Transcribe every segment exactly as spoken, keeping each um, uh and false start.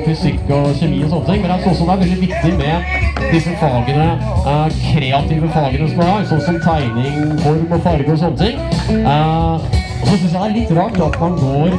fysikk og kjemi og sånne ting, men jeg tror også det er veldig viktig med disse fagene, uh, kreative fagene som jeg har, sånn som tegning, form og farge og sånne ting. Uh, og så synes jeg det er litt rart at man går,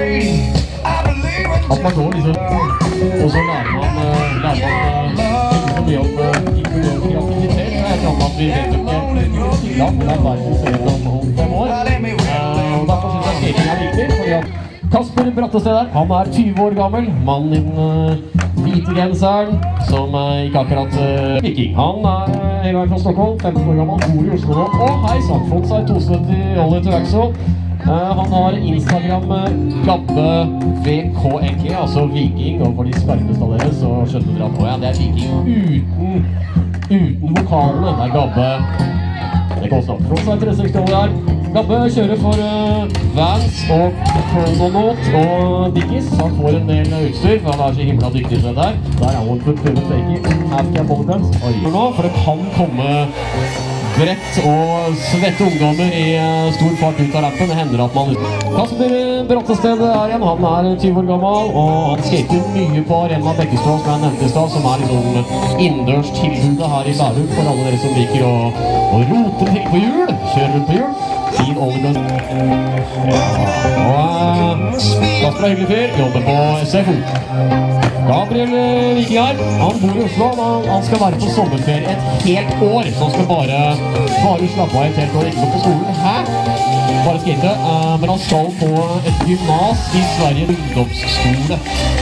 at man går liksom, og så lærer man, uh, lærer man uh, ikke så mye om, uh, ikke mye om kreativitet. Det er et annet at vi vet jo ikke stille om hvordan verden ser ut om, om fem år. Uh, og derfor synes jeg skating er viktig, fordi at Kasper Brattested der, han er tyve år gammel, mannen i den uh, hvite genseren, som uh, ikke akkurat uh, viking. Han er uh, en gang fra Stockholm, femten år gammel, bor i Oslo nå, og hei sant, fått seg to sytti Ollie to Axel. Uh, han har Instagram uh, Gabbe V K N G, altså viking, og for de skarpeste av dere så skjønner dere at oh, ja, det er viking uten, uten vokalene. Det er Gabbe, det går snart, fått seg tre seksti Ollie her. Gabbe kjører for uh, Vans og Chrononaut og Dickies. Han får en del utstyr, for han er så himla dyktig til det der. Der er han for prøve fake After Bollydance. Oi, nå, for det kan komme brett og svette ungdommer i uh, stor fart ut av rappen. Det hender at man... Kasper Brattested er igjen, han er tyve år gammel, og han skater mye på Arena Bekkestua, som jeg nevnte i stad, som er liksom innendørs tilbudet her i Bærum for alle dere som liker å, å rote til på hjul, kjøre rundt på hjul. Fin Olden. Ja. Og uh, Kasper er hyggelig fyr, jobber på S F O. Gabriel Viking her, han bor i Oslo, han, han skal være på sommerferie et helt år, så han skal bare, bare slappe av et helt år, ikke gå på skolen. Hæ? Bare skate. Uh, men han skal på et gymnas i Sverige, ungdomsskole.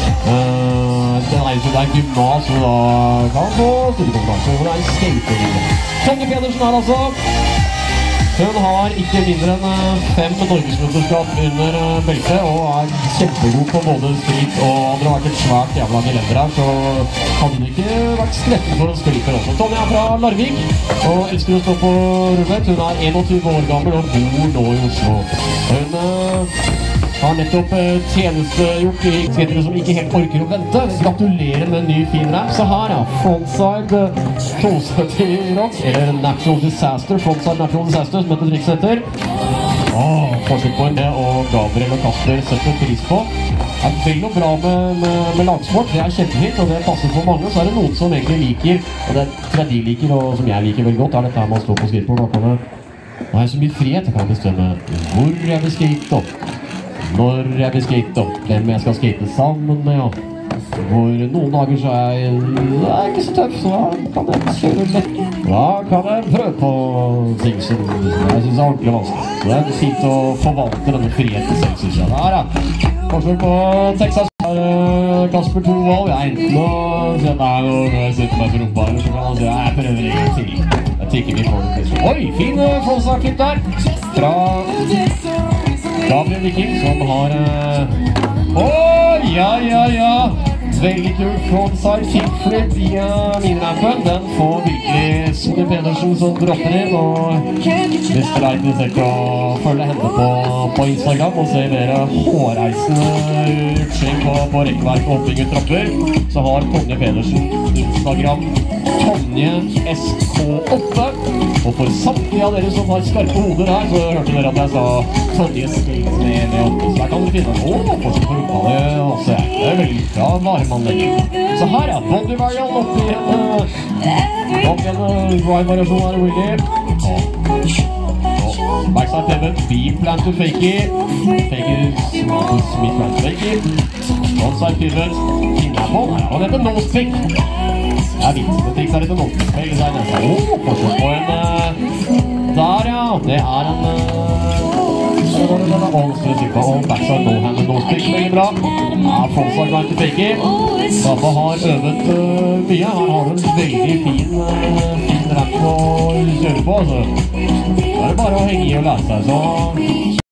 Uh, det er jo et gymnas, og da kan han få studiekonferanse, hvor det er en skateringene. Tonje Pedersen her altså. Hun har ikke mindre enn fem norgesmesterskap under beltet, og er kjempegod på både street og andre har vært et svært jævla gelender her, så hadde hun ikke vært skretten for en skryter også. Tonje er fra Larvik, og elsker å stå på rullet. Hun er einogtyve år gammel og bor nå i Oslo. Hun uh, har nettopp uh, tjenestegjort i skatere som ikke helt orker å vente. Gratulerer med en ny fin rap. Så her, ja, frontside uh, to sytti rock, eller Natural Disaster, frontside Natural Disaster, som heter trikset etter. Åh, forsøk på en det, og Gabriel og Kasper setter pris på. Det er veldig bra med, med, med lagsport, det er kjempefint, og det passer for mange. Så er det noen som egentlig liker, og det tror jeg de liker, og som jeg liker veldig godt, er dette her med å stå på skateboard. Da kan jeg så mye frihet, jeg kan bestemme hvor jeg vil skate opp, når jeg vil skate opp, hvem jeg skal skate sammen med, ja. Hvor noen dager så er jeg, det er ikke så tøff, så kan jeg kjøre lett. Da kan jeg prøve på ting som jeg synes er ordentlig vanskelig. Så det er fint å forvalte denne friheten selv, synes jeg. Der, ja. Forsøk på Texas. Kasper to valg. Jeg er enten å si at nei, nå må jeg sitte meg på rumpa, eller så kan han si at jeg prøver en til. Jeg tykker vi får det til. Oi, fin frontside-klipp der. Fra Gabriel Viking, som har... Åh, oh, ja, ja, ja. Veldig kul frontside kickflip i uh, minirappen. Den får virkelig Sonny Pedersen som dropper inn, og hvis dere er interessert å følge henne på, på Instagram og se mer hårreisende utskjeng på, på rekkverk og hopping ut trapper, så har Tonje Pedersen Instagram Tonje S K åtte. Og for samtlige av dere som har skarpe hoder her, så hørte dere at jeg sa Tonje Skates med, med åtte. Så der kan dere finne en å, fortsatt på rumpa det også. Det er veldig bra varemannlegger. Så her er Body Varial oppi en opp igjen ride-variasjon her, Willy. Backside pivot, B-plant to fakey. Fakey, Smith plant to fakey. Frontside pivot, fingerpål. Og dette nose-pick. Det er vitt, det triks er litt nose-pick. Veldig seg nesa. Åh, fortsatt på en... Der, ja. Det er en... Så var det denne all-stress-typa, og backside no-hand og nose-pick. Veldig bra. Ja, frontside grind to fakey. Dabba har øvet uh, mye. Her har du en veldig fin, uh, fin rap å kjøre på, altså. Da er det bare å henge i og lære seg, så...